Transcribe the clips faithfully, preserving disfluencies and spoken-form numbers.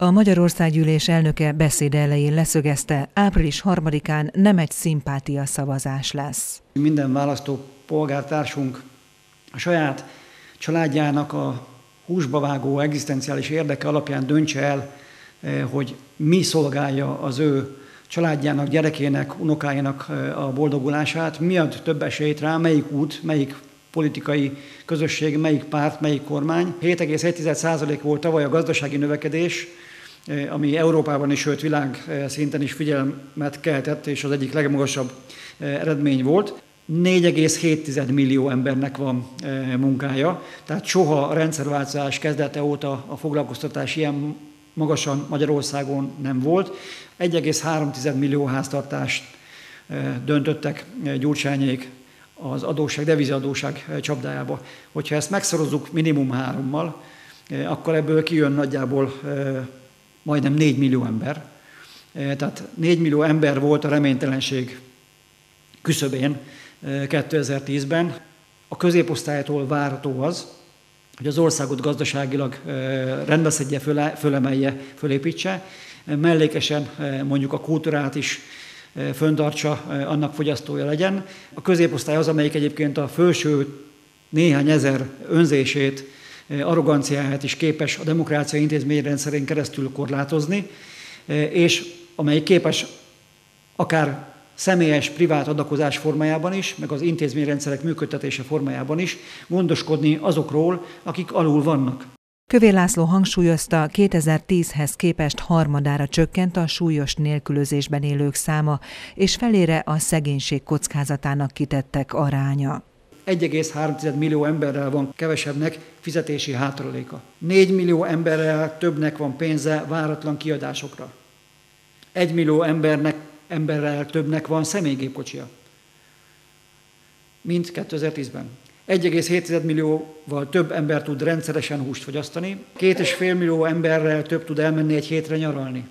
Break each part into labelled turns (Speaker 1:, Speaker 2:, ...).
Speaker 1: A Magyarországgyűlés elnöke beszéd elején leszögezte, április harmadikán nem egy szimpátia szavazás lesz.
Speaker 2: Minden választó polgártársunk a saját családjának a húsba vágó egzisztenciális érdeke alapján döntse el, hogy mi szolgálja az ő családjának, gyerekének, unokájának a boldogulását, mi ad több esélyt rá, melyik út, melyik politikai közösség, melyik párt, melyik kormány. hét egész egy százalék volt tavaly a gazdasági növekedés, ami Európában is, sőt világ szinten is figyelmet keltett, és az egyik legmagasabb eredmény volt. négy egész hét millió embernek van munkája, tehát soha a rendszerváltozás kezdete óta a foglalkoztatás ilyen magasan Magyarországon nem volt. egy egész három millió háztartást döntöttek Gyurcsányék az adósság, devizaadósság csapdájába. Hogyha ezt megszorozzuk minimum hárommal, akkor ebből kijön nagyjából majdnem négy millió ember. Tehát négy millió ember volt a reménytelenség küszöbén kétezer-tízben. A középosztálytól várható az, hogy az országot gazdaságilag rendbe szedje, föle, fölemelje, fölépítse, mellékesen mondjuk a kultúrát is föntartsa, annak fogyasztója legyen. A középosztály az, amelyik egyébként a felső néhány ezer önzését, arroganciáját is képes a demokrácia intézményrendszerén keresztül korlátozni, és amelyik képes akár személyes, privát adakozás formájában is, meg az intézményrendszerek működtetése formájában is gondoskodni azokról, akik alul vannak.
Speaker 1: Kövér László hangsúlyozta, kétezer-tízhez képest harmadára csökkent a súlyos nélkülözésben élők száma, és felére a szegénység kockázatának kitettek aránya.
Speaker 2: egy egész három millió emberrel van kevesebbnek fizetési hátraléka. négy millió emberrel többnek van pénze váratlan kiadásokra. egy millió embernek, emberrel többnek van személygépkocsia, mint kétezer-tízben. egy egész hét millióval több ember tud rendszeresen húst fogyasztani, két és fél millió emberrel több tud elmenni egy hétre nyaralni.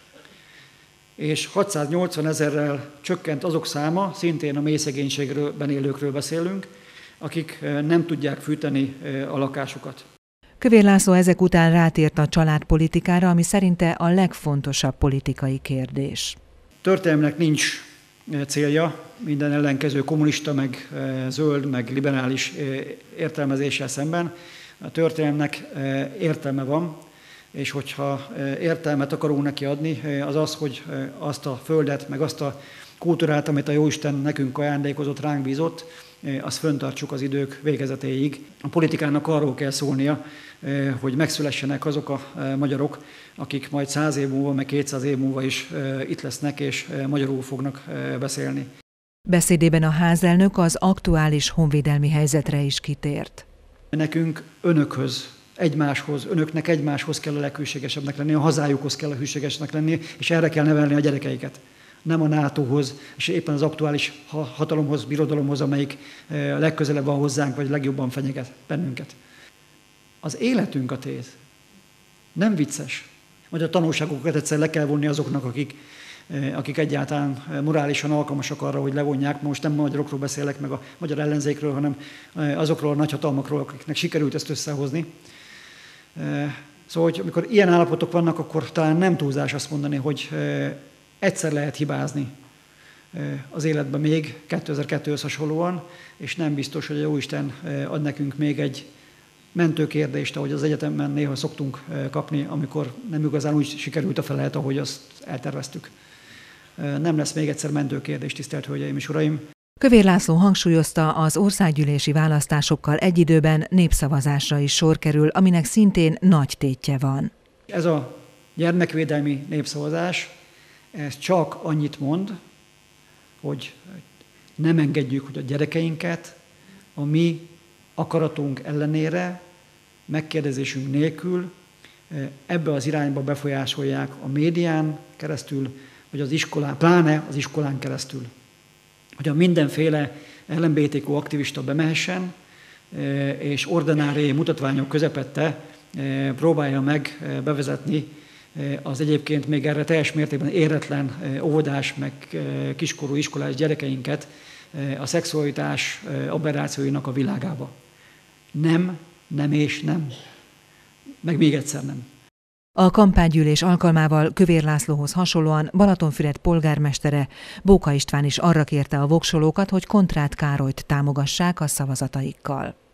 Speaker 2: És hatszáznyolcvan ezerrel csökkent azok száma, szintén a mély szegénységben élőkről beszélünk, akik nem tudják fűteni a lakásukat.
Speaker 1: Kövér László ezek után rátért a családpolitikára, ami szerinte a legfontosabb politikai kérdés.
Speaker 2: Történelemnek nincs célja, minden ellenkező kommunista, meg zöld, meg liberális értelmezéssel szemben. A történelemnek értelme van, és hogyha értelmet akarunk neki adni, az az, hogy azt a földet, meg azt a kultúrát, amit a Jóisten nekünk ajándékozott, ránk bízott, azt fenntartsuk az idők végezetéig. A politikának arról kell szólnia, hogy megszülessenek azok a magyarok, akik majd száz év múlva, meg kétszáz év múlva is itt lesznek, és magyarul fognak beszélni.
Speaker 1: Beszédében a házelnök az aktuális honvédelmi helyzetre is kitért.
Speaker 2: Nekünk önökhöz, egymáshoz, önöknek egymáshoz kell a leghűségesebbnek lenni, a hazájukhoz kell a hűségesnek lenni, és erre kell nevelni a gyerekeiket. Nem a nátóhoz, és éppen az aktuális hatalomhoz, birodalomhoz, amelyik legközelebb van hozzánk, vagy legjobban fenyeget bennünket. Az életünk a tét. Nem vicces. Vagy a tanulságokat egyszer le kell vonni azoknak, akik, akik egyáltalán morálisan alkalmasak arra, hogy levonják. Most nem a magyarokról beszélek, meg a magyar ellenzékről, hanem azokról a nagyhatalmakról, akiknek sikerült ezt összehozni. Szóval, hogy amikor ilyen állapotok vannak, akkor talán nem túlzás azt mondani, hogy egyszer lehet hibázni az életben még kétezer-kettőhöz hasonlóan, és nem biztos, hogy a Jóisten ad nekünk még egy mentőkérdést, ahogy az egyetemen néha szoktunk kapni, amikor nem igazán úgy sikerült a felelet, ahogy azt elterveztük. Nem lesz még egyszer mentőkérdés, tisztelt Hölgyeim és Uraim!
Speaker 1: Kövér László hangsúlyozta, az országgyűlési választásokkal egy időben népszavazásra is sor kerül, aminek szintén nagy tétje van.
Speaker 2: Ez a gyermekvédelmi népszavazás, ez csak annyit mond, hogy nem engedjük, hogy a gyerekeinket a mi akaratunk ellenére, megkérdezésünk nélkül ebbe az irányba befolyásolják a médián keresztül, vagy az iskolán, pláne az iskolán keresztül. Hogy a mindenféle el em bé té kú aktivista bemehessen, és ordinári mutatványok közepette próbálja meg bevezetni az egyébként még erre teljes mértékben éretlen óvodás, meg kiskorú iskolás gyerekeinket a szexualitás aberrációinak a világába. Nem, nem és nem. Meg még egyszer nem.
Speaker 1: A kampánygyűlés alkalmával Kövér Lászlóhoz hasonlóan Balatonfüred polgármestere Bóka István is arra kérte a voksolókat, hogy Kontrát Károlyt támogassák a szavazataikkal.